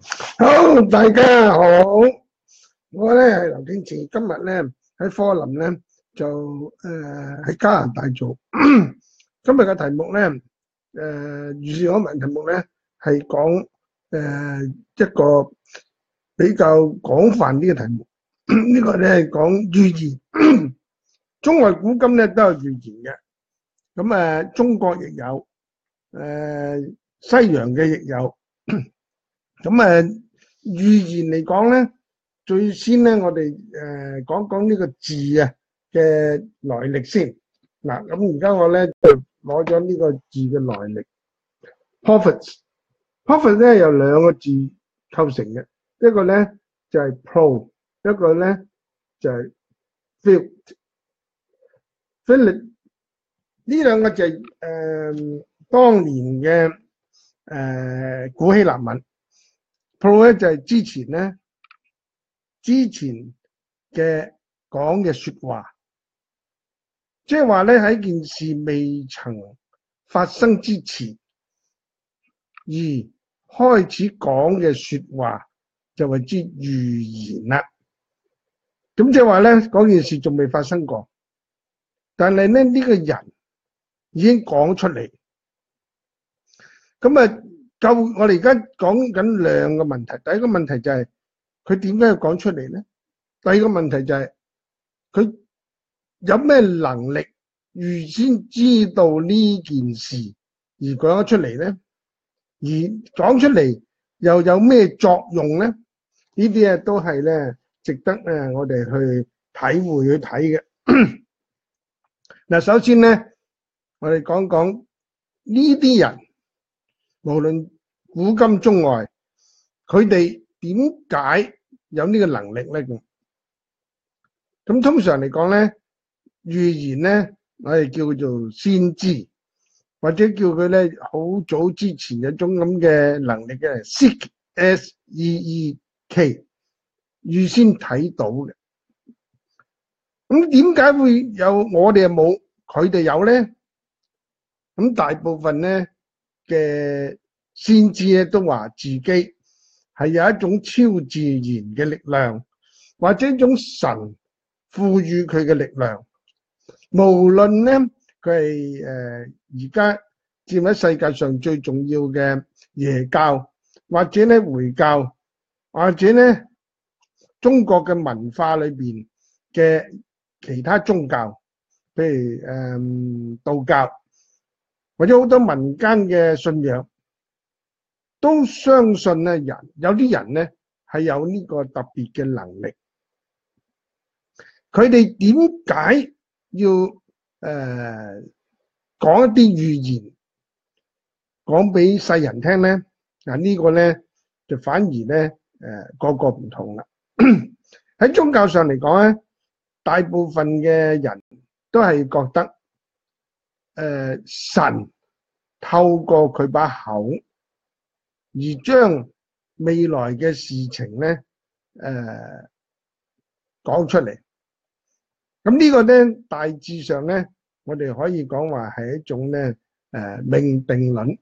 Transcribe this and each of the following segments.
好，大家好，我咧係劉景慈，今日咧喺科林咧就喺加拿大做。今日嘅題目咧預示可能題目咧係講一個比較廣泛啲嘅題目。呢個咧係講預言，中外古今咧都有預言嘅。咁中國亦有，西洋嘅亦有。咁預言嚟講咧，最先咧我哋講講呢個字啊嘅來歷先。嗱，咁而家我咧就攞咗呢個字嘅來歷。prophet 咧有兩個字構成嘅，一個咧就係 pro， 一個咧就係 philip。呢兩個就係當年嘅古希臘文。pro 咧就係之前嘅講嘅說話，即係話咧喺件事未曾發生之前而開始講嘅說話就為之預言啦。咁即係話咧嗰件事仲未發生過，但係咧呢個人已經講出嚟。咁我哋而家講緊兩個問題。第一個問題就係佢點解要講出嚟咧？第二個問題就係佢有咩能力預先知道呢件事而講咗出嚟咧？而講出嚟又有咩作用咧？呢啲都係咧值得我哋去體會去睇嘅。嗱，首先咧我哋講講呢啲人，無論古今中外，佢哋點解有呢個能力咧？咁通常嚟講咧，預言咧，我哋叫做先知，或者叫佢咧好早之前有種咁嘅能力嘅 seek S-E-E-K， 預先睇到嘅。咁點解會有我哋又冇，佢哋有咧？咁大部分咧嘅先知咧都話自己係有一種超自然嘅力量，或者一種神賦予佢嘅力量。無論咧佢係而家佔喺世界上最重要嘅耶教，或者咧回教，或者咧中國嘅文化裏邊嘅其他宗教，譬如道教，或者好多民間嘅信仰，都相信咧有啲人咧係有呢個特別嘅能力。佢哋點解要講一啲預言講俾世人聽咧？呢個咧就反而咧個個唔同啦。喺宗教上嚟講咧，大部分嘅人都係覺得神透過佢把口而將未來嘅事情咧講出嚟。咁呢個咧大致上咧，我哋可以講話係一種咧命定論。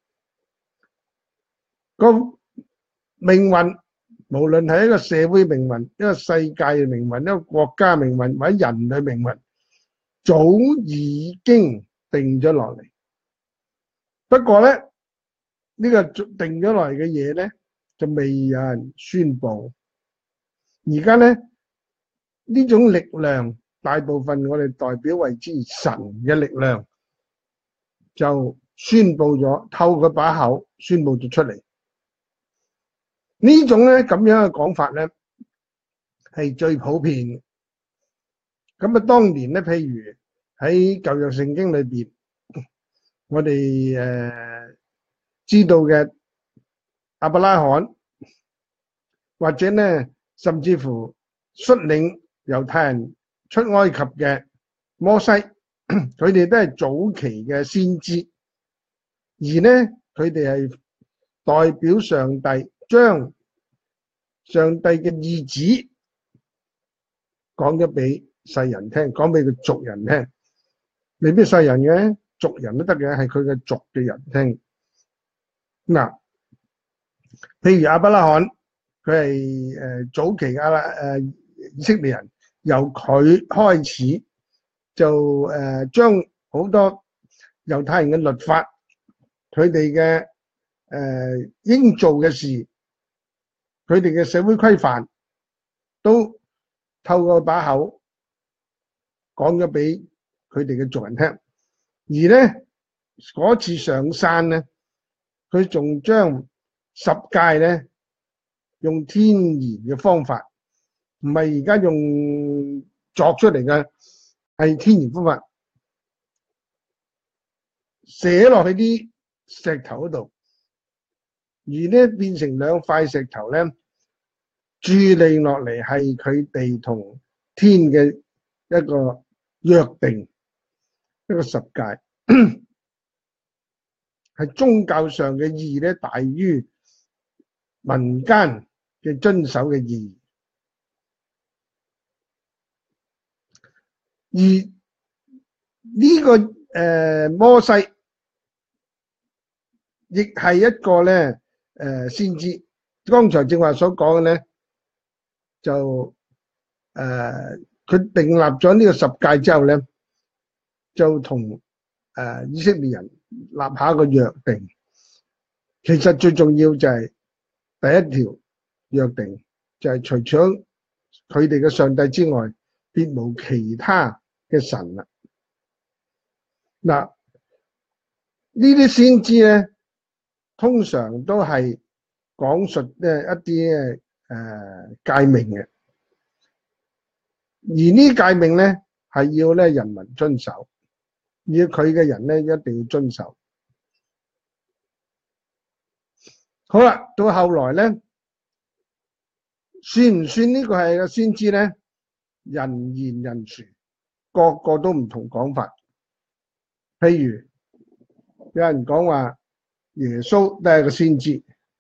個命運無論係一個社會命運、一個世界嘅命運、一個國家命運或者人類命運，早已經定咗落嚟。不過咧呢個定咗落嚟嘅嘢咧就未有人宣佈。而家咧呢種力量，大部分我哋代表為之神嘅力量，就宣佈咗，透過把口宣佈咗出嚟。呢種咧咁樣嘅講法咧係最普遍嘅。咁當年咧，譬如喺舊約聖經裏邊，我哋知道嘅亞伯拉罕，或者咧甚至乎率領猶太人出埃及嘅摩西，佢哋都係早期嘅先知，而咧佢哋係代表上帝，將上帝嘅意旨講咗俾世人聽，講俾佢族人聽。未必世人嘅，族人都得嘅，係佢嘅族嘅人聽。嗱， 譬如亞伯拉罕，佢係早期以色列人，由佢開始就將好多猶太人嘅律法，佢哋嘅應做嘅事，佢哋嘅社會規範，都透過把口講咗俾佢哋嘅族人聽。而咧嗰次上山咧，佢仲將十誡咧用天然嘅方法，唔係而家用作出嚟嘅，係天然方法寫落去啲石頭嗰度，而咧變成兩塊石頭咧，佇立落嚟係佢哋同天嘅一個約定，一個十誡，係宗教上嘅意義咧大於民間嘅遵守嘅意義。而呢個摩西亦係一個咧先知，剛才正話所講嘅咧，就佢訂立咗呢個十誡之後咧，就同以色列人立下一個約定。其實最重要就係第一條約定，就係除咗佢哋嘅上帝之外，別無其他嘅神啦。嗱，呢啲先知咧，通常都係講述咧一啲誡命嘅，而呢誡命咧係要咧人民遵守，而佢嘅人咧一定要遵守。好啦，到後來咧，算唔算呢個係個先知咧？人言人殊，個個都唔同講法。譬如有人講話耶穌都係個先知，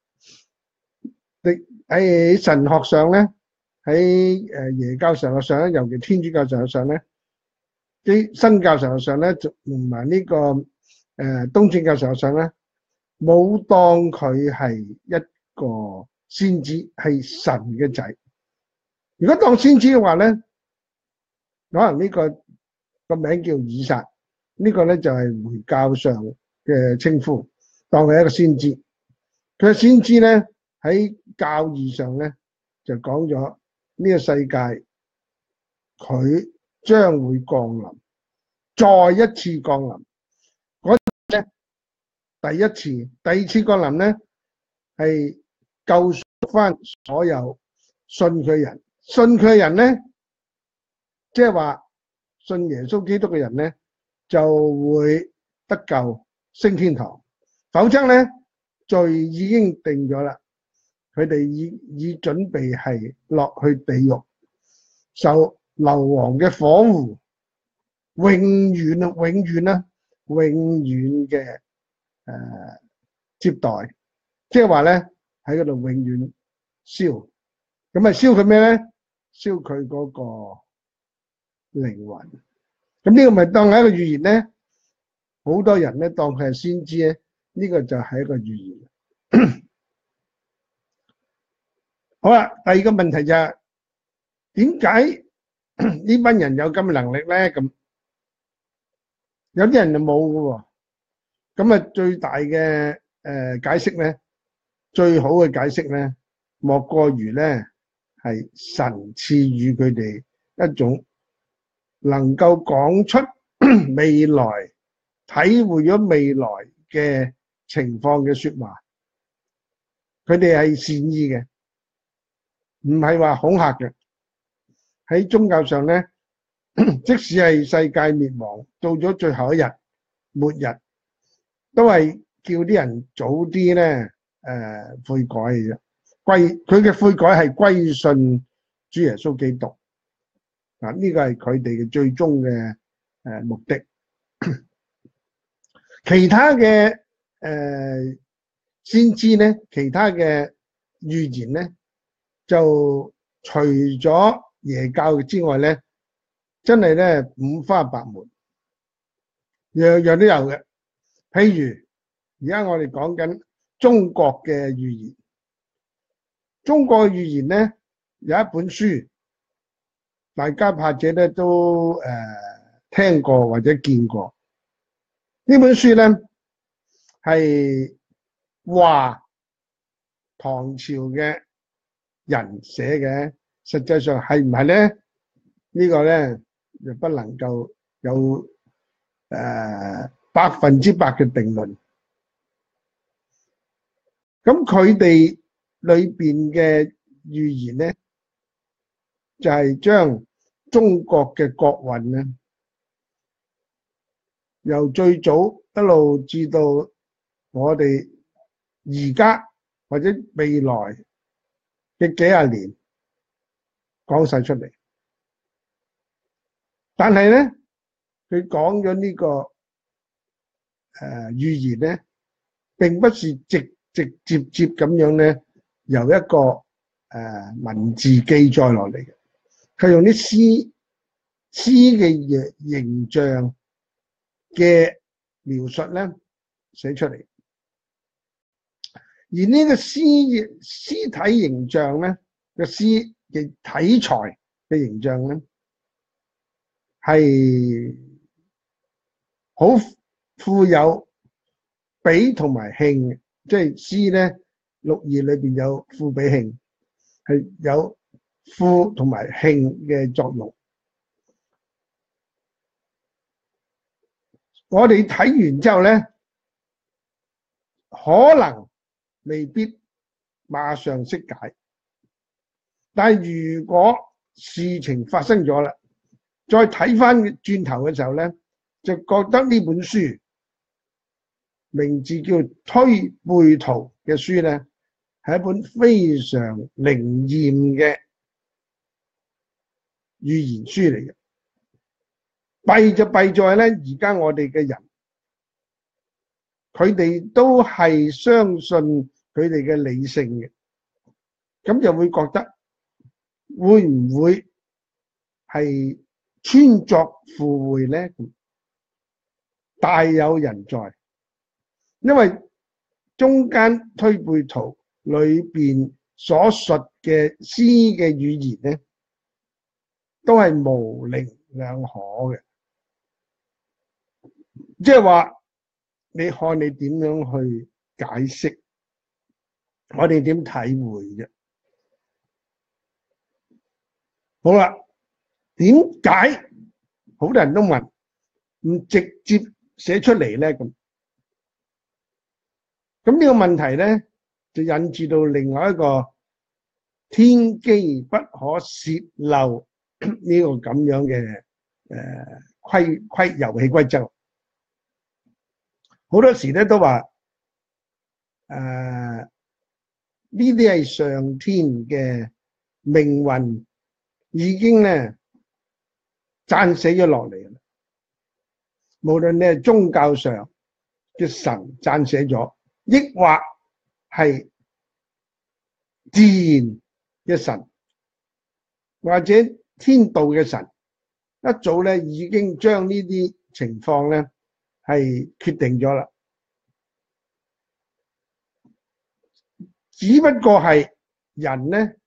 喺神學上咧，喺耶教神學上咧，尤其天主教神學上咧，啲新教神學上咧，同埋呢個東正教神學上咧，冇當佢係一個先知，係神嘅仔。如果當先知嘅話咧，可能呢個名叫以撒，呢個咧就係回教上嘅稱呼，當佢係一個先知。佢嘅先知咧喺教義上咧就講咗呢個世界佢將會降臨，再一次降臨。嗰咧第一次、第二次降臨咧係救贖翻所有信佢嘅人，信佢嘅人咧，即係話信耶穌基督嘅人咧，就會得救升天堂。否則咧，罪已經定咗啦，佢哋已準備係落去地獄受硫磺嘅火湖，永遠嘅接待，即係話咧喺嗰度永遠燒。咁啊燒佢咩咧？燒佢嗰個靈魂。咁呢個咪當係一個預言咧？好多人咧當佢係先知咧，呢個就係一個預言。好啦，第二個問題就係點解呢班人有咁嘅能力咧？咁有啲人就冇嘅喎。咁啊，最大嘅解釋咧，最好嘅解釋咧，莫過於咧係神賜予佢哋一種能夠講出未來、體會咗未來嘅情況嘅說話。佢哋係善意嘅，唔係話恐嚇嘅。喺宗教上咧，即使係世界滅亡，到咗最後一日、末日，都係叫啲人早啲咧悔改嘅啫。佢嘅悔改係歸信主耶穌基督。嗱，呢個係佢哋嘅最終嘅目的。其他嘅先知咧，其他嘅預言咧，就除咗耶教之外咧，真係咧五花八門，樣樣都有嘅。譬如而家我哋講緊中國嘅預言， 中國語言咧有一本書，大家或者咧都聽過或者見過。呢本書咧係話唐朝嘅人寫嘅，實際上係唔係咧？呢個咧就不能夠有100%嘅定論。咁佢哋裏邊嘅語言咧，就係將中國嘅國運咧，由最早一路至到我哋而家或者未來嘅幾廿年講晒出嚟。但係咧，佢講咗呢個語言咧，並不是直接咁樣咧，由一個文字記載落嚟嘅，佢用啲詩嘅形象嘅描述咧寫出嚟。而呢個詩體形象咧，個詩嘅體裁嘅形象咧，係好富有比同埋興，即係詩咧，六義裏邊有賦比興，係有賦同埋興嘅作用。我哋睇完之後咧，可能未必馬上識解，但係如果事情發生咗啦，再睇翻轉頭嘅時候咧，就覺得呢本書名字叫《推背圖》嘅書咧，係一本非常靈驗嘅語言書嚟嘅。弊就弊在咧，而家我哋嘅人，佢哋都係相信佢哋嘅理性嘅，咁就會覺得會唔會係穿鑿附會咧？大有人在，因為中間推背圖裏邊所述嘅詩嘅語言咧，都係模棱兩可嘅，即係話你看你點樣去解釋，我哋點體會啫？好啦，點解好多人都問唔直接寫出嚟咧？咁呢個問題咧，就引致到另外一個天機不可洩漏呢個咁樣嘅遊戲規則。好多時咧都話呢啲係上天嘅命運已經咧撰寫咗落嚟啦。無論你係宗教上嘅神撰寫咗，抑或係自然嘅神，或者天道嘅神，一早咧已經將呢啲情況咧係決定咗啦。只不過係人咧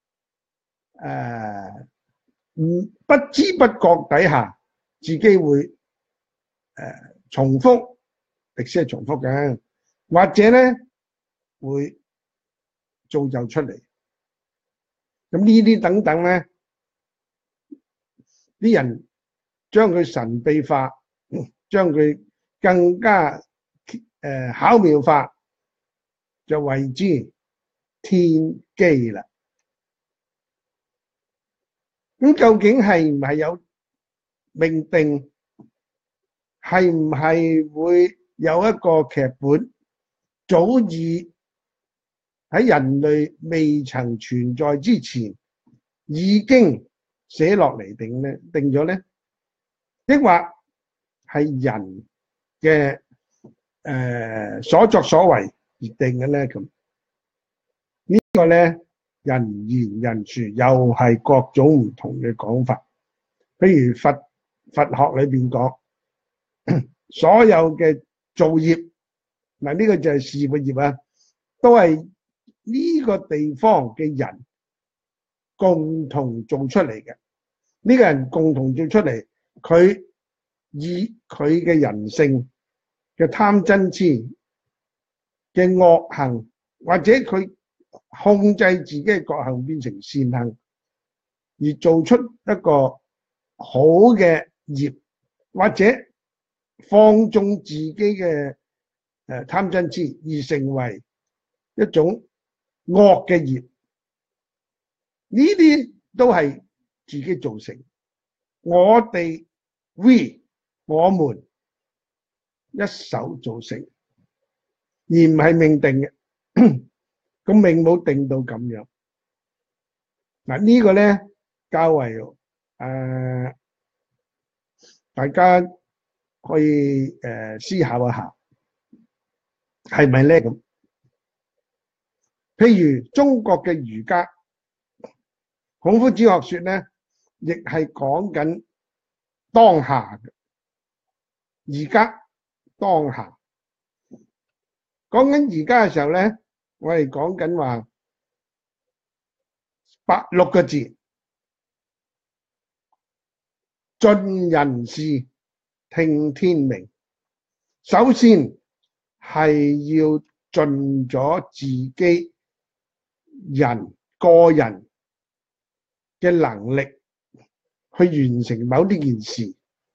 不知不覺底下自己會重複，歷史係重複嘅，或者咧會造就出嚟。咁呢啲等等咧，啲人將佢神秘化，將佢更加巧妙化，就謂之天機啦。咁究竟係唔係有命定？係唔係會有一個劇本早已喺人類未曾存在之前已經寫落嚟定咗咧？抑或係人嘅所作所為而定嘅咧？咁呢個咧人言人殊，又係各種唔同嘅講法。譬如佛學裏邊講，所有嘅造業，嗱呢個就係事業啊，都係呢個地方嘅人共同做出嚟嘅。呢個人共同做出嚟，佢以佢嘅人性嘅貪嗔痴嘅惡行，或者佢控制自己嘅惡行變成善行，而做出一個好嘅業，或者放縱自己嘅貪嗔痴，而成為一種惡嘅業，呢啲都係自己造成。我哋 我們一手造成，而唔係命定嘅。咁命冇定到咁樣。嗱，呢個咧較為大家可以思考一下，係咪咧咁？譬如中國嘅儒家，孔夫子學說咧，亦係講緊當下嘅，而家當下。講緊而家嘅時候咧，我哋講緊話6個字：盡人事，聽天命。首先係要盡咗自己個人嘅能力去完成某呢件事，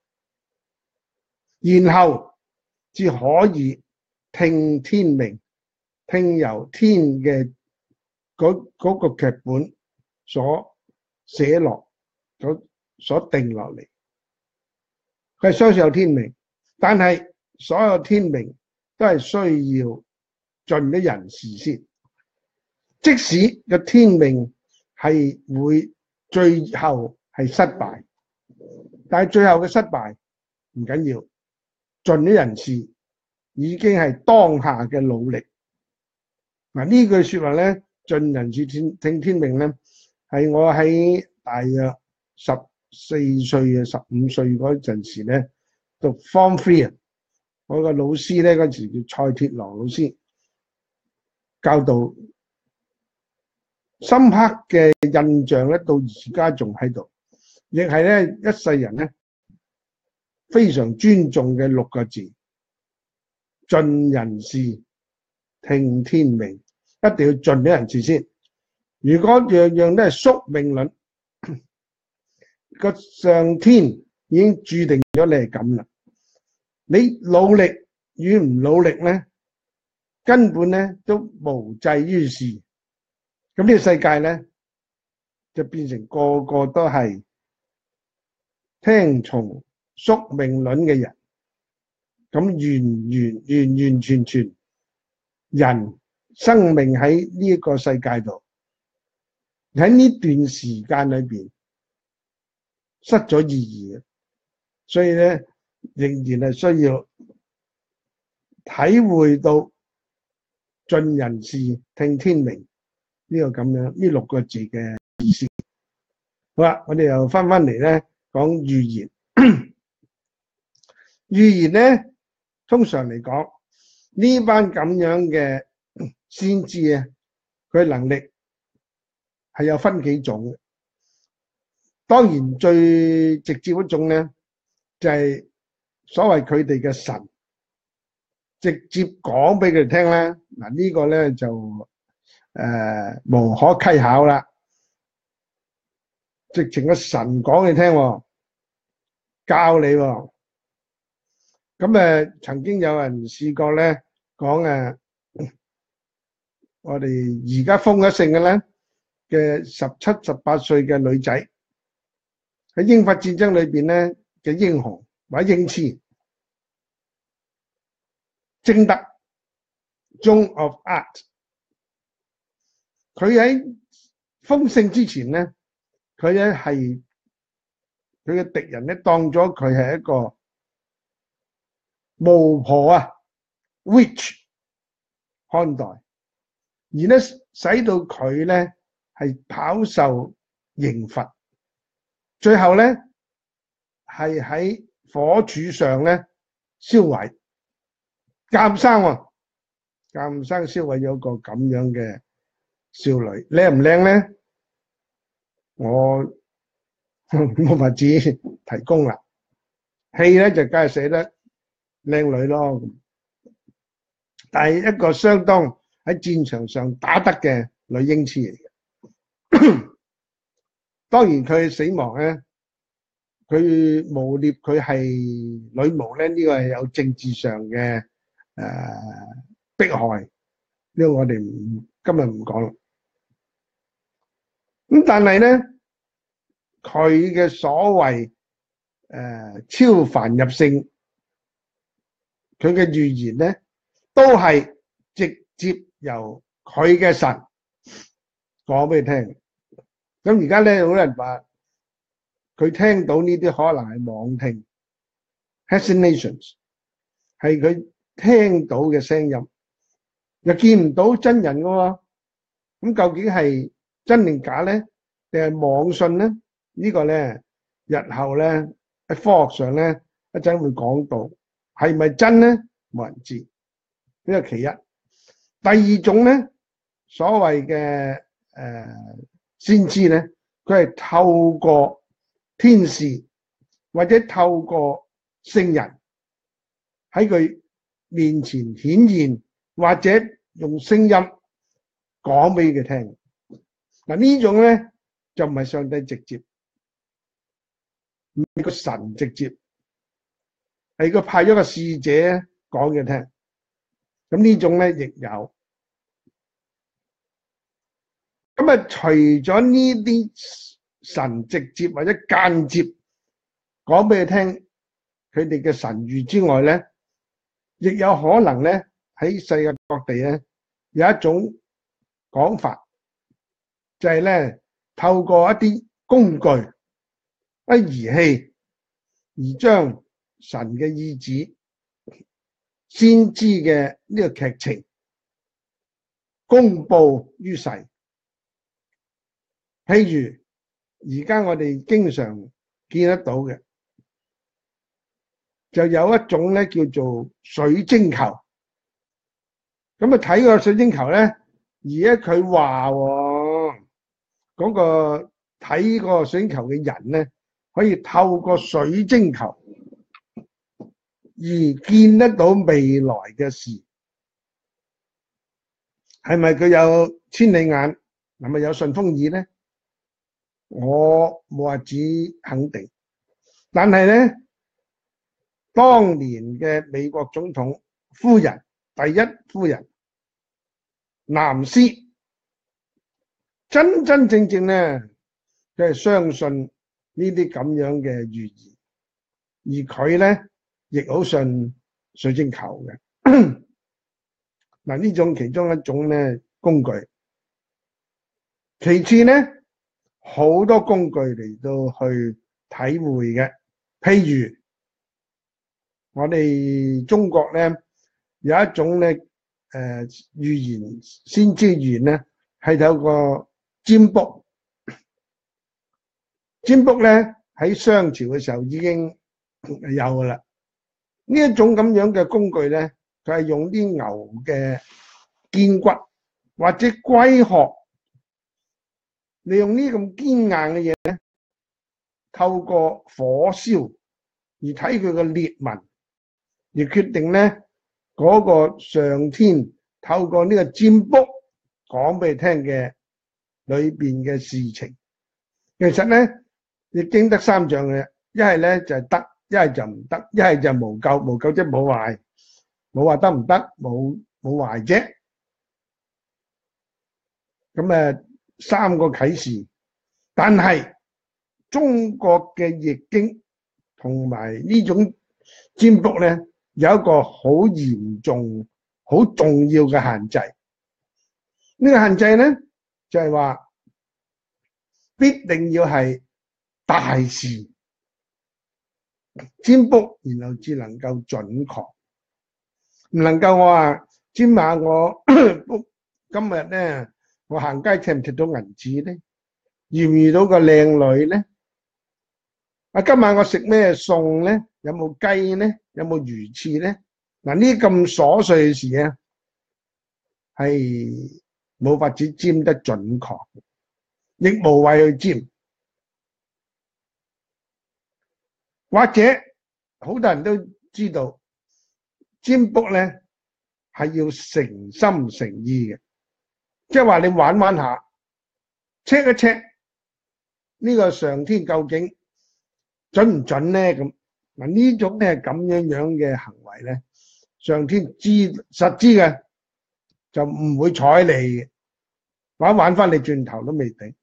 然後至可以聽天命，聽由天嘅嗰個劇本所寫落，所定落嚟。佢係相信有天命，但係所有天命都係需要盡咗人事先。即使個天命係會最後係失敗，但係最後嘅失敗唔緊要，盡咗人事已經係當下嘅努力。嗱，呢句說話咧，盡人事聽天命咧，係我喺大約14歲啊15歲嗰陣時咧，讀 Form 3啊，我個老師咧嗰時叫蔡鐵郎老師，教導深刻嘅印象咧，到而家仲喺度，亦係咧一世人咧非常尊重嘅6個字：盡人事，聽天命。一定要盡咗人事先。如果樣樣都係宿命論，個上天已經注定咗你係咁啦。你努力與唔努力咧，根本咧都無濟於事。咁呢個世界咧就變成個個都係聽從宿命論嘅人，咁完完全全人生命喺呢一個世界度，喺呢段時間裏邊失咗意義嘅，所以咧仍然係需要體會到盡人事聽天命呢個咁樣呢6個字嘅意思。好啦，我哋又翻嚟咧講預言。預言咧通常嚟講，呢班咁樣嘅先知啊，佢能力係有分幾種嘅。當然最直接嗰種咧，就係所謂佢哋嘅神直接講俾佢哋聽咧。嗱，呢個咧就無可稽考啦。直情個神講你聽，教你。咁曾經有人試過咧講我哋而家封咗聖嘅咧嘅17、18歲嘅女仔喺英法戰爭裏邊咧嘅英雄或者英雌，貞德 Joan of Arc。佢喺封聖之前咧，佢咧係佢嘅敵人咧當咗佢係一個巫婆啊 ，witch 看待，而咧使到佢咧係飽受刑罰，最後咧係喺火柱上咧燒毀，監生燒毀咗個咁樣嘅少女，靚唔靚咧？ 我冇法子提供啦。戲咧就梗係寫得靚女咯，但係一個相當喺戰場上打得嘅女英雌嚟嘅。當然佢死亡咧，佢誣衊佢係女巫咧，呢個係有政治上嘅迫害，呢個我哋今日唔講啦。咁但係咧，佢嘅所謂超凡入聖，佢嘅預言咧，都係直接由佢嘅神講俾你聽。咁而家咧，好多人話佢聽到呢啲可能係妄聽 ，hallucinations， 係佢聽到嘅聲音，又見唔到真人㗎喎。咁究竟係真定假咧？定係妄信咧？呢個咧，日後咧喺科學上咧一陣會講到，係咪真咧？冇人知。呢個其一。第二種咧，所謂嘅先知咧，佢係透過天使或者透過聖人喺佢面前顯現，或者用聲音講俾佢聽。嗱，呢種咧就唔係上帝直接，唔係個神直接，係佢派咗個使者講俾佢聽。咁呢種咧亦有。咁啊，除咗呢啲神直接或者間接講俾佢聽佢哋嘅神諭之外咧，亦有可能咧喺世界各地咧有一種講法，就係咧透過一啲工具、一儀器而將神嘅意旨、先知嘅呢個劇情公佈於世。譬如而家我哋經常見得到嘅，就有一種咧叫做水晶球。咁啊睇個水晶球咧，而家佢話嗰個睇個水晶球嘅人咧，可以透過水晶球而見得到未來嘅事。係咪佢有千里眼？係咪有順風耳咧？我冇話只肯定，但係咧，當年嘅美國總統夫人，第一夫人南斯，真真正正咧，佢係相信呢啲咁樣嘅預言，而佢咧亦好信水晶球嘅。嗱，呢種其中一種咧工具，其次咧。好多工具嚟到去體會嘅，譬如我哋中國咧有一種咧預言先知預言咧係透過占卜。占卜咧喺商朝嘅時候已經有噶啦。呢一種咁樣嘅工具咧，佢係用啲牛嘅肩骨或者龜殼。利用呢咁堅硬嘅嘢咧，透過火燒而睇佢嘅裂紋，而決定咧嗰個上天透過呢個占卜講俾你聽嘅裏邊嘅事情。其實咧，易經得三象嘅，一係咧就係得，一係就唔得，一係就無咎。無咎即係冇壞，冇話得唔得，冇壞啫。咁三個啟示，但係中國嘅易經同埋呢種占卜咧，有一個好嚴重、好重要嘅限制。呢個限制咧就係話必定要係大事占卜，然後至能夠準確，唔能夠我話占下我今日咧。我行街踢唔踢到銀紙咧？遇唔遇到個靚女咧？今晚我食咩餸咧？有冇雞咧？有冇魚翅咧？嗱，呢啲咁瑣碎嘅事啊，係冇法子占得準確，亦無謂去占。 或者好多人都知道占卜咧係要誠心誠意嘅，即係話你玩玩下 check 一 check 呢個上天究竟準唔準咧？咁嗱，呢種咧咁樣嘅行為咧，上天實知嘅就唔會睬你嘅，玩翻你轉頭都未定。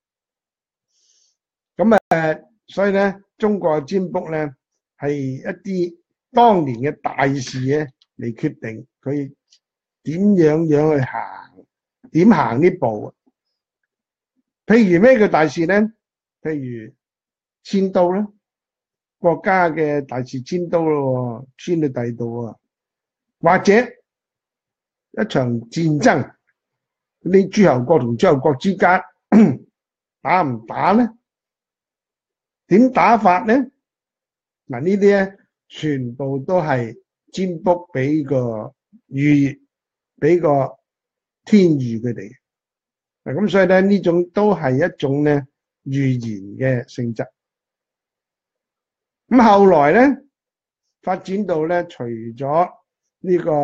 咁所以咧，中國嘅占卜咧係一啲當年嘅大事咧嚟決定佢點樣去行，點行呢步。譬如咩叫大事咧？譬如遷都啦，國家嘅大事遷都咯，遷去第二度啊，或者一場戰爭，啲諸侯國同諸侯國之間打唔打咧？點打法咧？嗱，呢啲咧全部都係占卜俾個預，俾個天預佢哋。嗱，咁所以咧呢種都係一種咧預言嘅性質。咁後來咧發展到咧，除咗呢個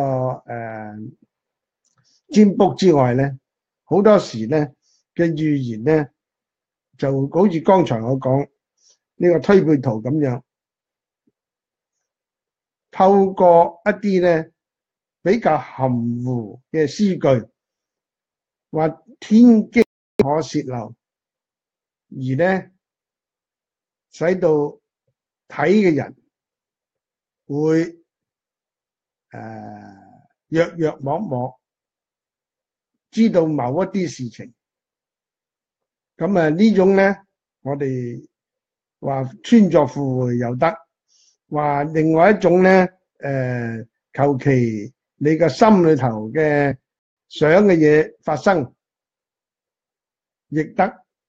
占卜之外咧，好多時咧嘅預言咧就好似剛才我講呢個推背圖咁樣，透過一啲咧比較含糊嘅詩句，或天機可泄漏，而咧使到睇嘅人會約約摸摸知道某一啲事情。咁呢種咧，我哋話穿鑿附會又得，話另外一種咧，求其你個心裏頭嘅想嘅嘢發生，亦得。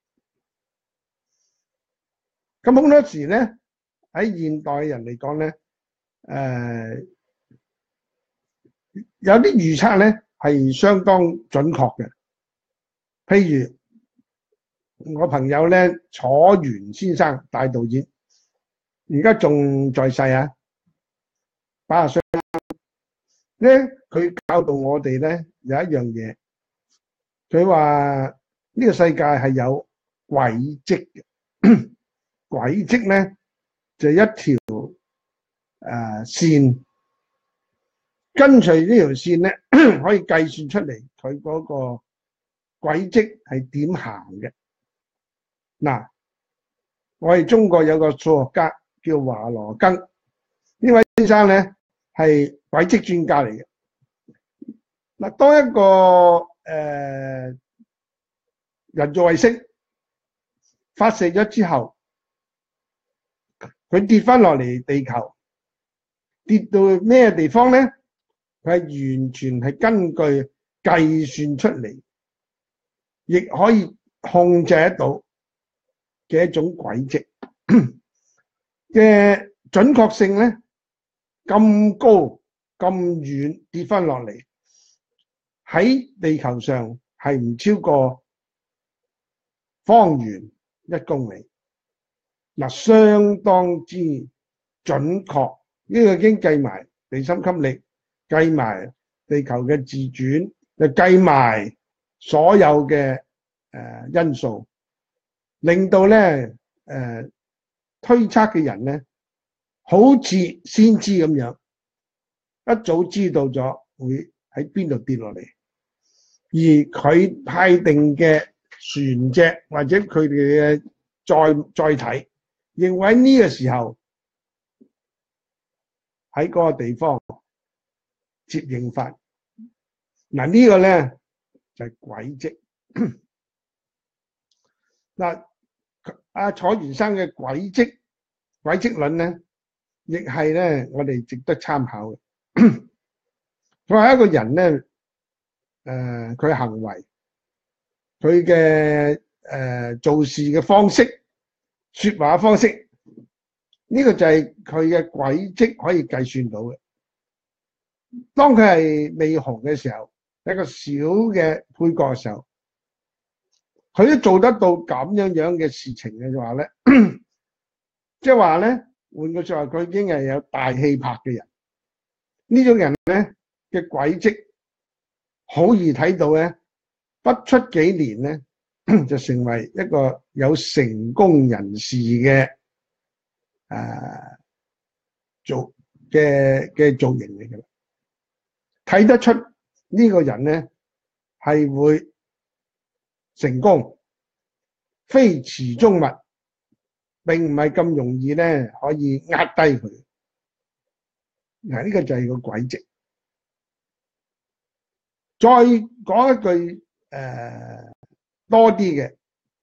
咁好多時咧喺現代人嚟講咧，有啲預測咧係相當準確嘅。譬如我朋友咧，楚原先生大導演，而家仲在世啊，80歲咧，佢教導我哋咧有一樣嘢，佢話呢個世界係有軌跡嘅，軌跡咧就一條線，跟隨呢條線咧可以計算出嚟佢嗰個軌跡係點行嘅。嗱，我哋中國有個數學家叫華羅庚，呢位先生咧係軌跡專家嚟嘅。嗱，當一個人造衛星發射咗之後，佢跌翻落嚟地球，跌到咩地方咧？佢係完全係根據計算出嚟，亦可以控制得到嘅一種軌跡嘅準確性咧，咁高咁遠跌翻落嚟，喺地球上係唔超過方圓1公里，嗱，相當之準確。呢個已經計埋地心吸力，計埋地球嘅自轉，就計埋所有嘅因素，令到咧推測嘅人咧，好似先知咁樣，一早知道咗會喺邊度跌落嚟，而佢派定嘅船隻或者佢哋嘅載體，認為呢個時候喺嗰個地方接應法。嗱，呢個咧就係軌跡。嗱，阿楚原生嘅軌跡論咧，亦係咧我哋值得參考嘅。佢話一個人咧，佢行為，佢嘅做事嘅方式、說話方式，呢個就係佢嘅軌跡可以計算到嘅。當佢係未紅嘅時候，一個小嘅配角嘅時候，佢都做得到咁樣嘅事情嘅話咧，即係話咧， 換句說話，佢已經係有大氣魄嘅人。呢種人咧嘅軌跡好易睇到咧，不出幾年咧就成為一個有成功人士嘅造型嚟嘅啦。睇得出呢個人咧係會成功，非池中物，並唔係咁容易咧可以壓低佢。嗱，呢個就係個軌跡。再講一句多啲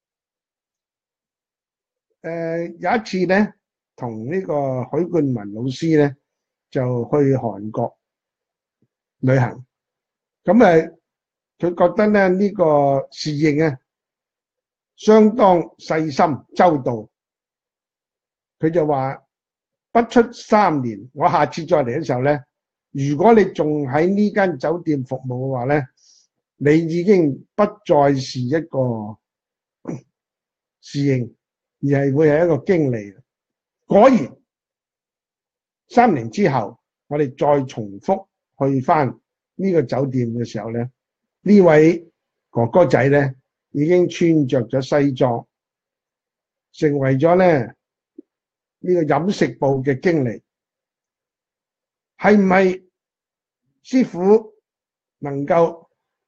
嘅，有一次咧，同呢個許冠文老師咧就去韓國旅行，咁佢覺得咧呢個侍應啊相當細心周到，佢就話不出3年，我下次再嚟嘅時候咧，如果你仲喺呢間酒店服務嘅話咧，你已經不再是一個侍應，而係會係一個經理。果然3年之後，我哋再重複去返呢個酒店嘅時候咧，呢位哥哥仔咧已經穿着咗西裝，成為咗咧呢個飲食部嘅經理。係唔係師傅能夠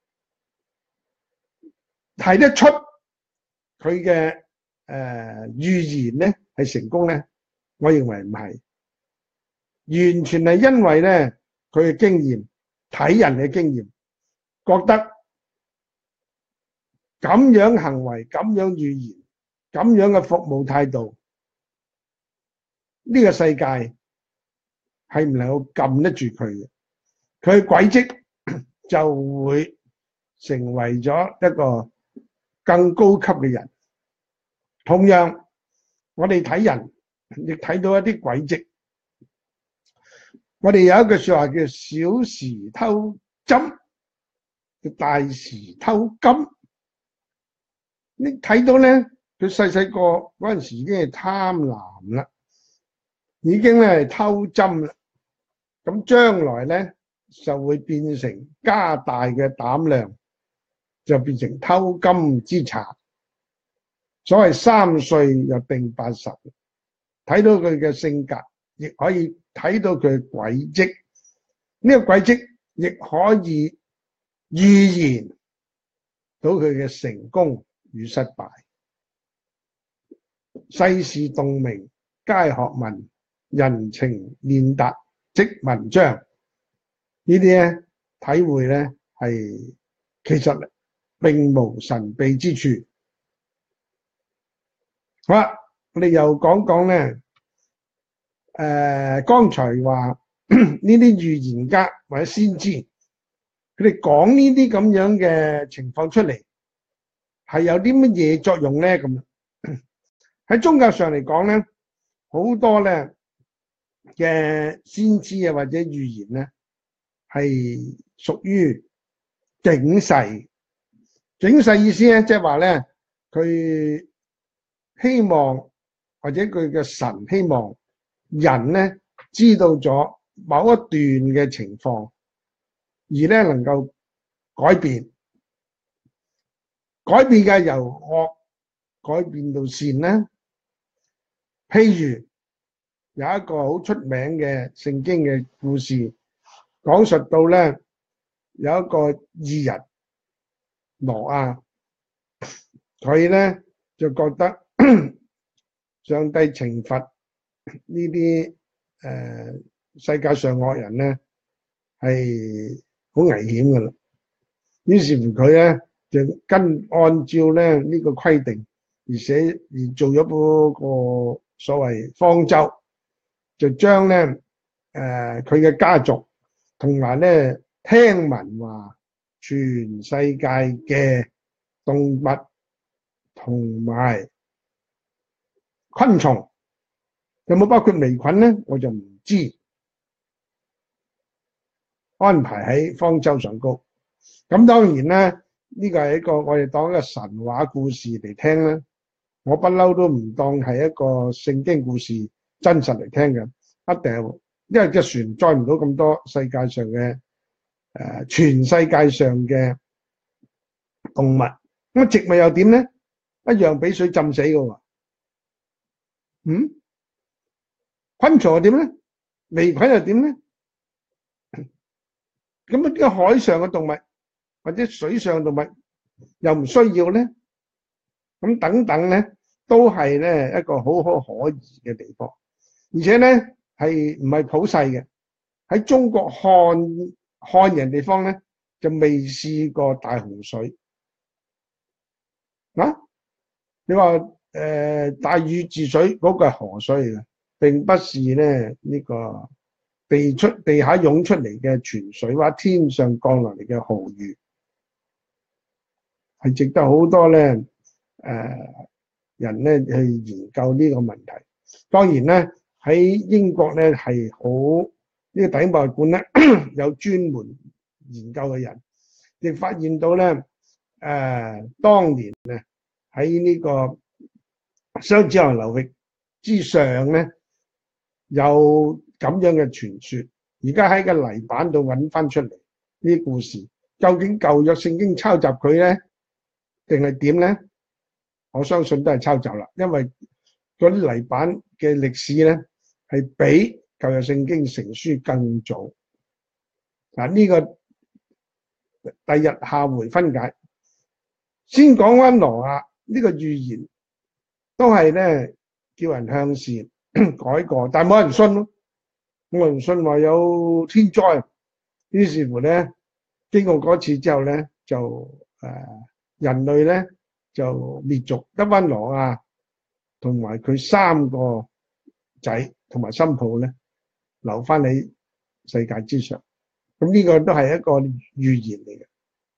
睇得出佢嘅預言咧係成功咧？我認為唔係，完全係因為咧佢嘅經驗，睇人嘅經驗，覺得咁樣行為、咁樣預言、咁樣嘅服務態度，呢個世界係唔能夠撳得住佢嘅，佢嘅軌跡就會成為咗一個更高級嘅人。同樣，我哋睇人亦睇到一啲軌跡。我哋有一句說話叫小時偷針，大時偷金。你睇到咧，佢細細個嗰陣時已經係貪婪啦，已經咧係偷針啦。咁將來咧就會變成加大嘅膽量，就變成偷金之賊。所謂3歲又定80，睇到佢嘅性格，亦可以睇到佢嘅軌跡。呢個軌跡亦可以預言到佢嘅成功與失敗。世事洞明皆學問，人情練達即文章。呢啲咧體會咧係其實並無神秘之處。好啦，我哋又講講咧，剛才話呢啲預言家或者先知，佢哋講呢啲咁樣嘅情況出嚟，係有啲乜嘢作用咧？咁喺宗教上嚟講咧，好多咧嘅先知啊或者預言咧，係屬於警世。警世意思咧，即係話咧，佢希望或者佢嘅神希望人咧知道咗某一段嘅情況，而咧能夠改變嘅由惡改變到善咧。譬如有一個好出名嘅聖經嘅故事，講述到咧有一個義人挪亞，佢咧就覺得上帝懲罰呢啲世界上惡人咧係好危險噶啦，於是乎佢咧就按照咧呢個規定而做咗個所謂方舟，就將咧佢嘅家族同埋咧聽聞話全世界嘅動物同埋昆蟲，有冇包括微菌咧？我就唔知。安排喺方舟上高，咁當然咧，呢個係一個我哋當一個神話故事嚟聽啦。我不嬲都唔當係一個聖經故事， 真實嚟聽嘅，一定係因為隻船載唔到咁多世界上嘅全世界上嘅動物，咁植物又點咧？一樣俾水浸死嘅喎。昆蟲又點咧？微菌又點咧？咁啲海上嘅動物或者水上嘅動物又唔需要咧？咁等等咧，都係咧一個好可疑嘅地方，而且咧係唔係普世嘅？喺中國漢人地方咧就未試過大洪水啊！你話大禹治水嗰個係河水嚟嘅，並不是咧呢個地下湧出嚟嘅泉水或天上降落嚟嘅豪雨，係值得好多咧人咧去研究呢個問題。當然咧喺英國咧係好呢個第一博物館咧有專門研究嘅人，亦發現到咧當年咧喺呢個雙子河流域之上咧有咁樣嘅傳說，而家喺個泥板度揾翻出嚟呢啲故事，究竟舊約聖經抄襲佢咧，定係點咧？我相信都係抄襲啦，因為嗰啲泥板嘅歷史咧係比舊約聖經成書更早。嗱，呢個第日下回分解。先講翻挪亞呢個預言，都係咧叫人向善改過，但係冇人信咯。冇人信話有天災，於是乎咧經過嗰次之後咧就人類咧就滅族，得翻挪亞同埋佢3個仔同埋新抱咧留翻喺世界之上。咁呢個都係一個預言嚟嘅。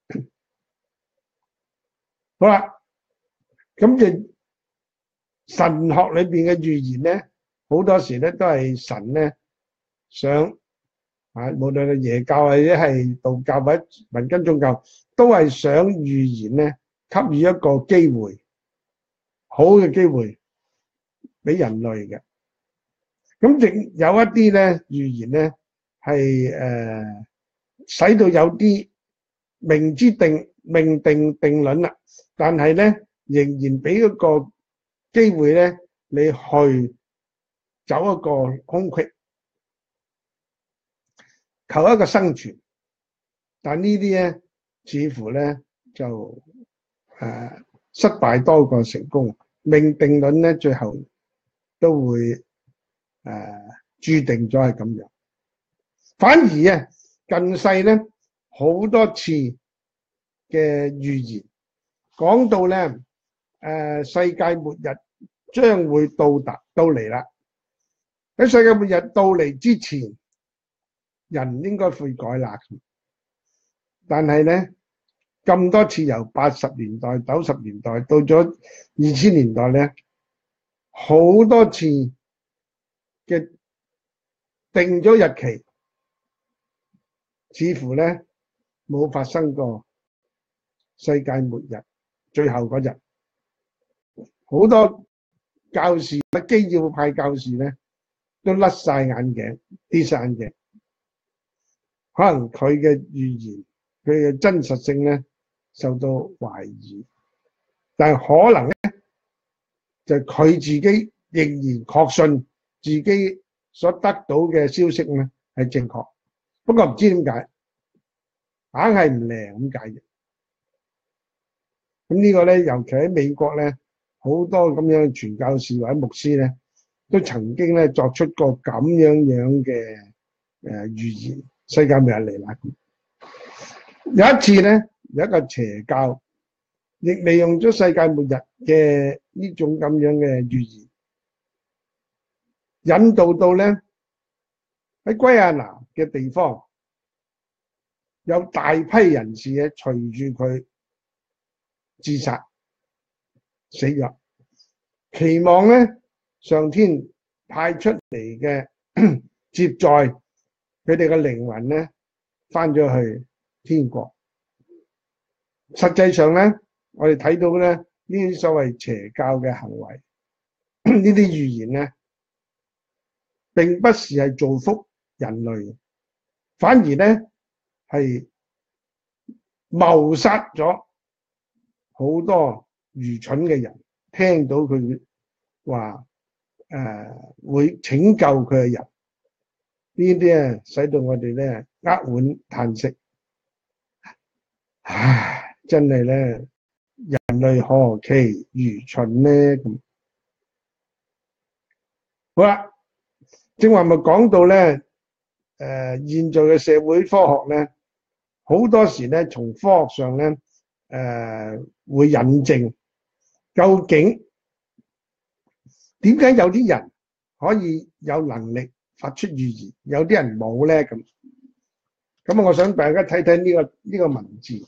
好啦，咁就神學裏邊嘅預言咧，好多時咧都係神咧想無論係耶教或者係道教或者民間宗教，都係想預言咧，給予一個機會，好嘅機會俾人類嘅。咁亦有一啲咧預言咧係使到有啲明知命定論啦，但係咧仍然俾一個機會咧你去走一個空隙，求一個生存。但呢啲咧似乎咧就失敗多過成功。命定論咧最後都會注定咗係咁樣。反而近世咧好多次嘅預言講到咧世界末日將會到嚟啦。喺世界末日到嚟之前，人應該悔改啦。但係咧咁多次由80年代、90年代到咗2000年代咧，好多次嘅定咗日期，似乎咧冇發生過世界末日最後嗰日。好多教士基要派教士咧都甩晒眼鏡，跌晒眼鏡。可能佢嘅預言佢嘅真實性咧受到懷疑，但係可能咧就佢自己仍然確信自己所得到嘅消息咧係正確，不過唔知點解硬係唔靈咁解嘅。咁呢個咧尤其喺美國咧好多咁樣嘅傳教士或者牧師咧都曾經咧作出過咁樣嘅預言，世界末日嚟啦。有一次咧，有一個邪教亦利用咗世界末日嘅呢種咁樣嘅預言，引導到咧喺圭亞那嘅地方有大批人士嘅隨住佢自殺死咗，期望咧上天派出嚟嘅接載佢哋嘅靈魂咧翻咗去天國。實際上咧，我哋睇到咧呢啲所謂邪教嘅行為，呢啲預言咧並不是係造福人類，反而咧係謀殺咗好多愚蠢嘅人，聽到佢話會拯救佢嘅人，呢啲咧使到我哋咧扼腕嘆息。唉，真係咧，人類何其愚蠢咧咁。好啦，正話咪講到咧，現在嘅社會科學咧，好多時咧從科學上咧，會引證究竟點解有啲人可以有能力發出預言，有啲人冇咧咁。咁我想大家睇睇呢個文字，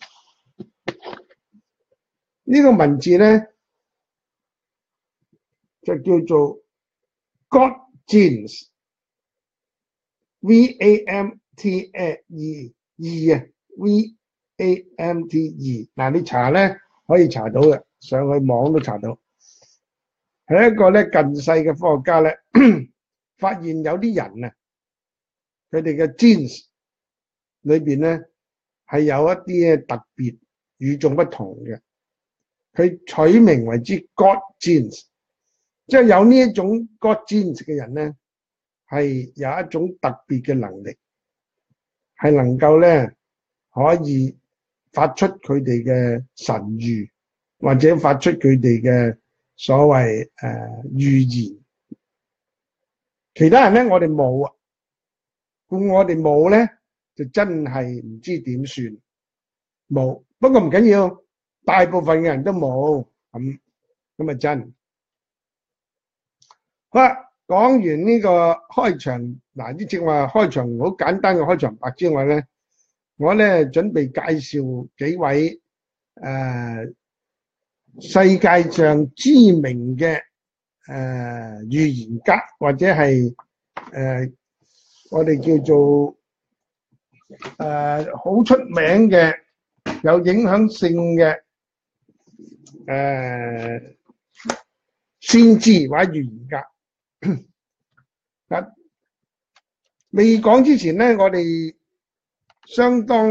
呢個文字咧就叫做 God Genes，VAMTE，VAMTE。嗱，你查咧可以查到嘅，上去網都查到。係一個咧近世嘅科學家咧，發現有啲人啊，佢哋嘅 genes 裏邊咧係有一啲特別與眾不同嘅，佢取名為之 God Genes， 即係有呢一種 God Genes 嘅人咧，係有一種特別嘅能力，係能夠咧可以發出佢哋嘅神諭，或者發出佢哋嘅所謂預言。其他人咧我哋冇啊，咁我哋冇咧就真係唔知點算，冇。不過唔緊要，大部分嘅人都冇，咁啊真。好啦，講完呢個開場，嗱，呢正話開場好簡單嘅開場白之外咧，我咧準備介紹幾位世界上知名嘅預言家，或者係我哋叫做好出名嘅有影響性嘅先知或者預言家。未講之前咧，我哋相當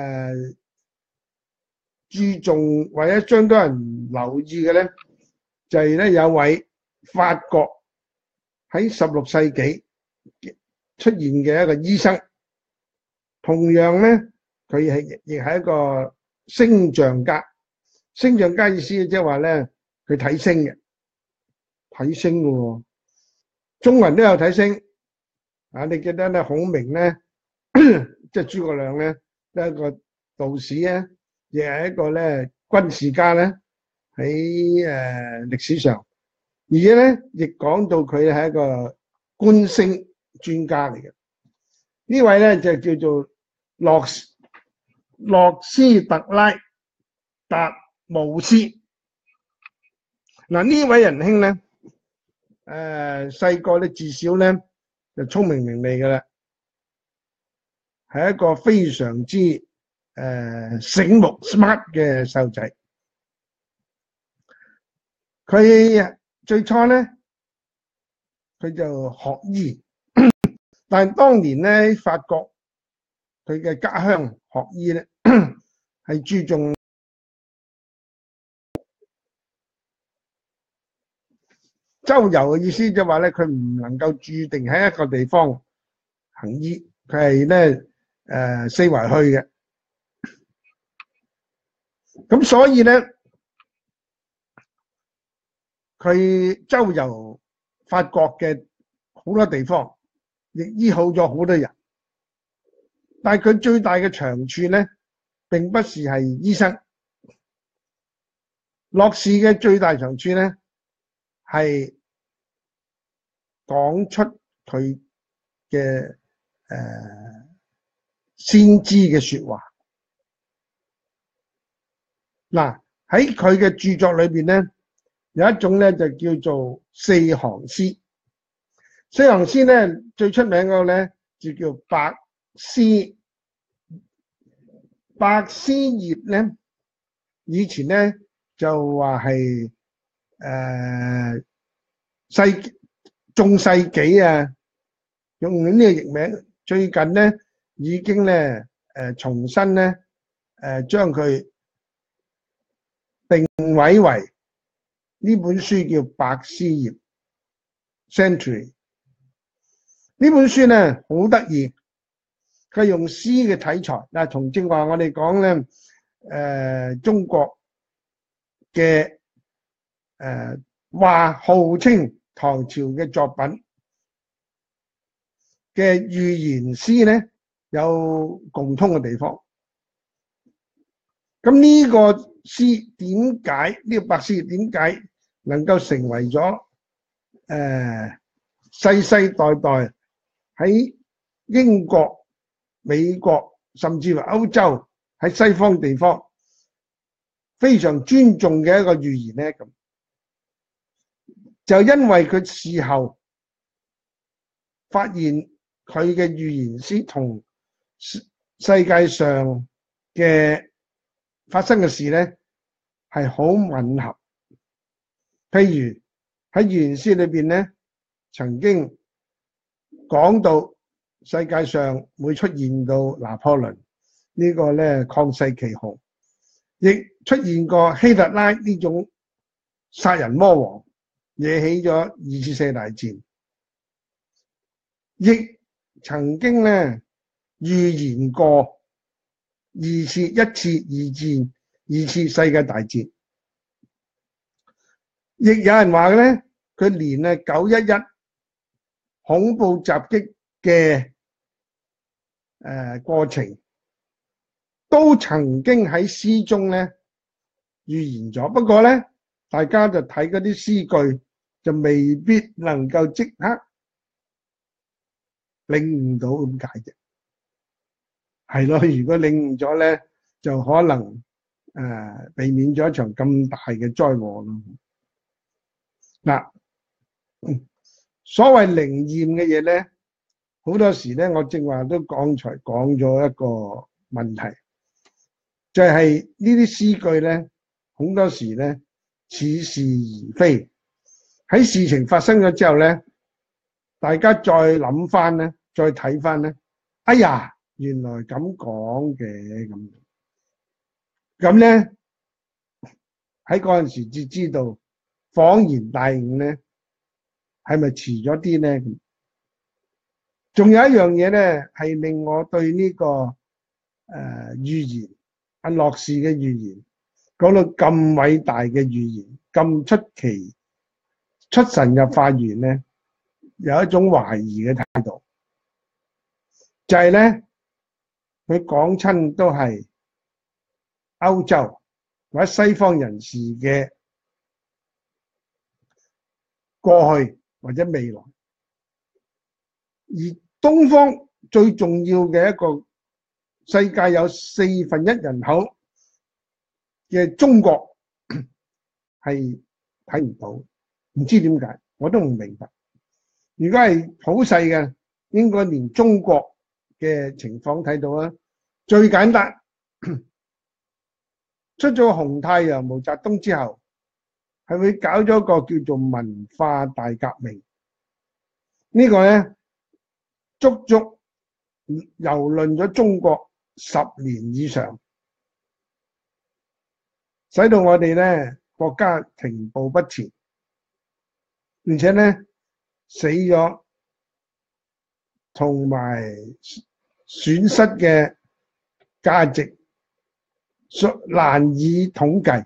注重或者相當人留意嘅咧，就係咧有位法國喺16世紀出現嘅一個醫生，同樣咧佢亦係一個星象家。星象家意思即係話咧，佢睇星嘅，睇星嘅喎。中國人都有睇星啊！你記得咧，孔明咧，即係諸葛亮咧，都係一個道士啊，亦係一個咧軍事家咧，喺歷史上，而且咧亦講到佢係一個觀星專家嚟嘅。呢位咧就叫做諾斯特拉達姆斯。嗱，呢位仁兄咧，細個咧至少咧就聰明伶俐嘅啦，係一個非常之醒目 smart 嘅細路仔。佢最初咧佢就學醫，但係當年咧法國佢嘅家鄉學醫咧係注重周遊嘅意思，就話咧佢唔能夠注定喺一個地方行醫，佢係咧四圍去嘅。咁所以咧佢周遊法國嘅好多地方，亦醫好咗好多人。但係佢最大嘅長處咧，並不是係醫生。諾士嘅最大長處咧，係講出佢嘅先知嘅說話。嗱，喺佢嘅著作裏邊咧，有一種咧就叫做四行詩。四行詩咧最出名嗰個咧就叫白絲。白絲葉咧，以前咧就話係中世紀啊用呢個譯名，最近咧已經咧重新咧將佢定位為呢本書叫《白絲葉 Century》。呢本書咧好得意，佢用詩嘅題材嗱，同正話我哋講咧中國嘅話號稱唐朝嘅作品嘅寓言詩咧有共通嘅地方。咁呢個詩點解呢個白絲葉點解能夠成為咗世世代代喺英國、美國甚至乎歐洲喺西方地方非常尊重嘅一個寓言咧？咁就因為佢事後發現佢嘅寓言詩同世界上嘅發生嘅事咧係好吻合。譬如喺寓言詩裏邊咧，曾經講到世界上會出現到拿破崙呢個咧曠世奇雄，亦出現過希特拉呢種殺人魔王，惹起咗二次世界大戰，亦曾經咧預言過一次二次世界大戰。亦有人話咧，佢連911恐怖襲擊嘅過程都曾經喺詩中咧預言咗。不過咧，大家就睇嗰啲詩句就未必能夠即刻領悟到咁解啫。係咯，如果領悟咗咧，就可能避免咗一場咁大嘅災禍咯。嗱，所謂靈驗嘅嘢咧，好多時咧，我正話都剛才講咗一個問題，就係呢啲詩句咧，好多時咧似是而非。喺事情發生咗之後咧，大家再諗翻咧，再睇翻咧，哎呀，原來咁講嘅咁。咁咧喺嗰陣時至知道恍然大悟咧，係咪遲咗啲咧？仲有一樣嘢咧，係令我對呢個寓言阿洛士嘅寓言講到咁偉大嘅寓言，咁出奇出神入化寓言咧，有一種懷疑嘅態度，就係咧佢講親都係歐洲或者西方人士嘅過去或者未來，而東方最重要嘅一個世界有1/4人口嘅中國係睇唔到，唔知點解，我都唔明白。如果係普世嘅，應該連中國嘅情況睇到啦。最簡單，出咗紅太陽毛澤東之後，係會搞咗個叫做文化大革命。呢個咧足足蹂躪咗中國10年以上，使到我哋咧國家停步不前，而且咧死咗同埋損失嘅價值難以統計。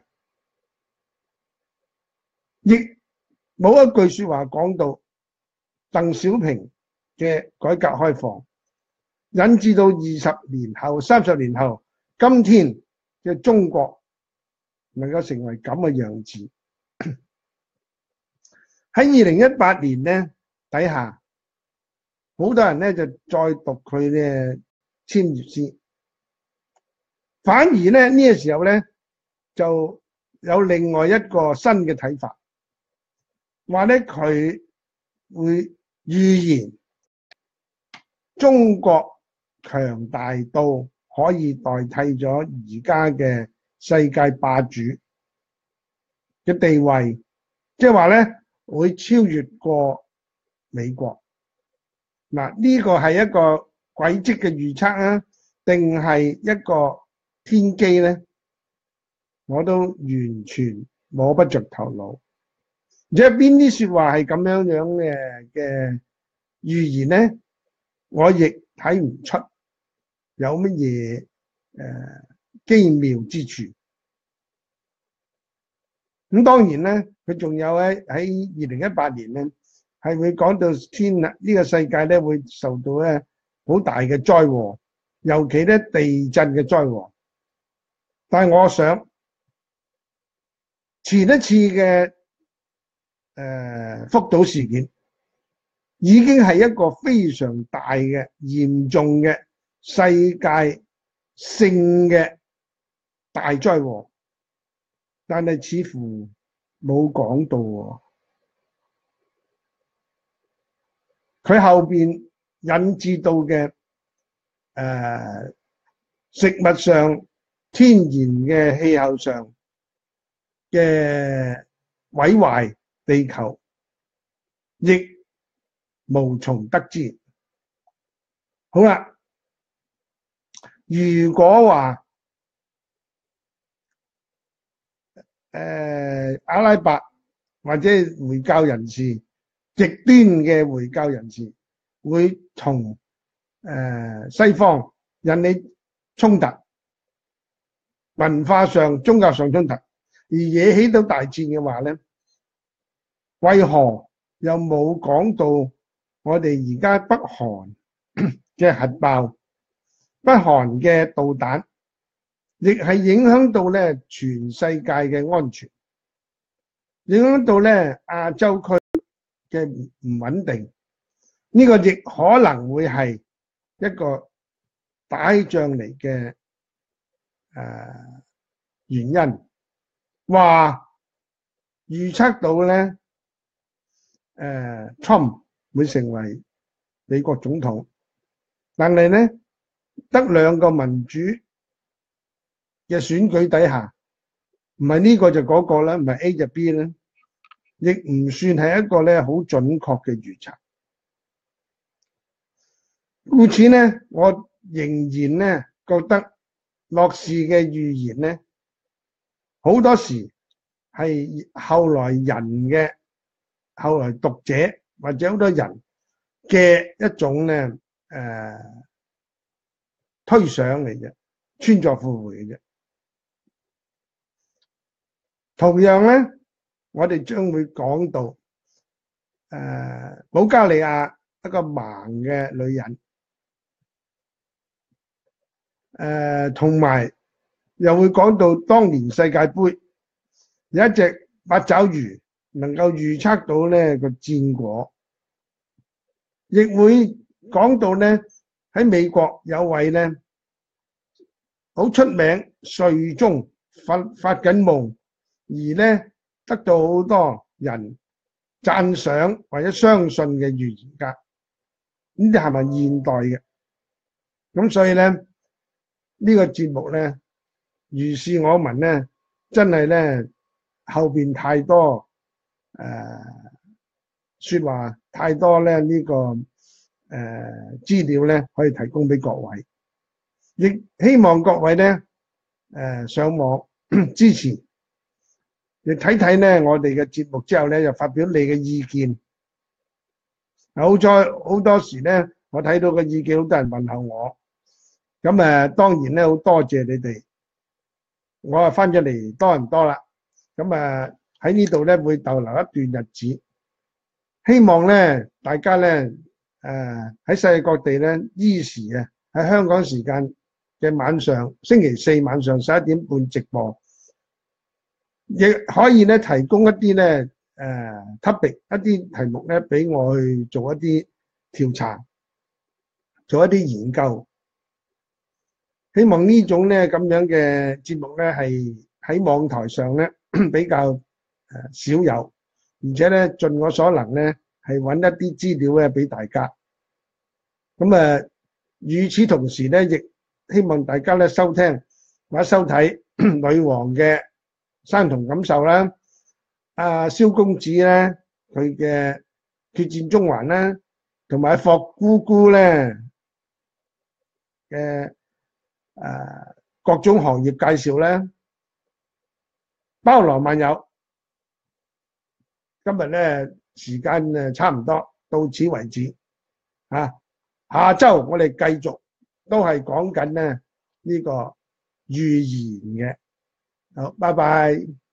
亦冇一句說話講到鄧小平嘅改革開放，引致到20年後、30年後，今天嘅中國能夠成為咁嘅樣子。喺2018年咧底下，好多人咧就再讀佢嘅千葉詩，反而咧呢個時候咧就有另外一個新嘅睇法，話咧佢會預言中國強大到可以代替咗而家嘅世界霸主嘅地位，即係話咧會超越過美國， 嗱，呢個係一個軌跡嘅預測啊，定係一個天機咧？我都完全摸不着頭腦。而且邊啲說話係咁樣嘅預言咧？我亦睇唔出有乜嘢機妙之處。咁當然咧，佢仲有喺2018年咧，係會講到呢個世界咧會受到咧好大嘅災禍，尤其咧地震嘅災禍。但係我想前一次嘅福島事件已經係一個非常大嘅嚴重嘅世界性嘅大災禍，但係似乎冇講到喎。佢後邊引致到嘅食物上、天然嘅氣候上嘅毀壞地球，亦無從得知。好啦，如果話阿拉伯或者回教人士，極端嘅回教人士會同西方引起衝突，文化上、宗教上衝突，而惹起到大戰嘅話咧，為何又冇講到我哋而家北韓嘅核爆、北韓嘅導彈，亦係影響到咧全世界嘅安全，影響到咧亞洲區嘅唔穩定，呢個亦可能會係一個打起仗嚟嘅原因。話預測到咧Trump 會成為美國總統，但係咧得兩個民主嘅選舉底下，唔係呢個就嗰個啦，唔係 A 就 B 啦，亦唔算係一個咧好準確嘅預測。故此咧，我仍然咧覺得樂視嘅預言咧，好多時係後來讀者或者好多人嘅一種咧推想嚟嘅，穿鑿附會嘅啫。同樣咧，我哋將會講到保加利亞一個盲嘅女人，同埋又會講到當年世界盃有一隻八爪魚能夠預測到呢個戰果，亦會講到呢喺美國有位呢好出名睡中發緊夢，而呢得到好多人讚賞或者相信嘅預言家，呢啲係咪現代嘅？咁所以呢，呢個節目呢，如是我聞呢，真係呢後邊太多說話，太多呢呢個資料呢可以提供俾各位，亦希望各位呢上網支持，亦睇睇呢我哋嘅節目之後呢，就發表你嘅意見。好多時呢，我睇到嘅意見好多人問候我，咁當然呢好多謝你哋，我翻咗嚟多倫多啦，咁喺呢度呢會逗留一段日子，希望呢大家呢喺世界各地呢依時喺香港時間嘅晚上，星期四晚上11點半直播，亦可以呢提供一啲呢topic 一啲題目呢俾我去做一啲調查，做一啲研究。希望呢種呢咁樣嘅節目呢係喺網台上呢比較少有，而且呢盡我所能呢係揾一啲資料呢俾大家。咁與此同時呢，亦希望大家呢收聽或者收睇女王嘅山同感受啦，蕭公子呢佢嘅決戰中環啦， 同埋霍姑姑咧嘅各種行業介紹咧，包羅萬有。今日咧時間差唔多，到此為止啊！下週我哋繼續都係講緊咧呢個預言嘅。好，拜拜。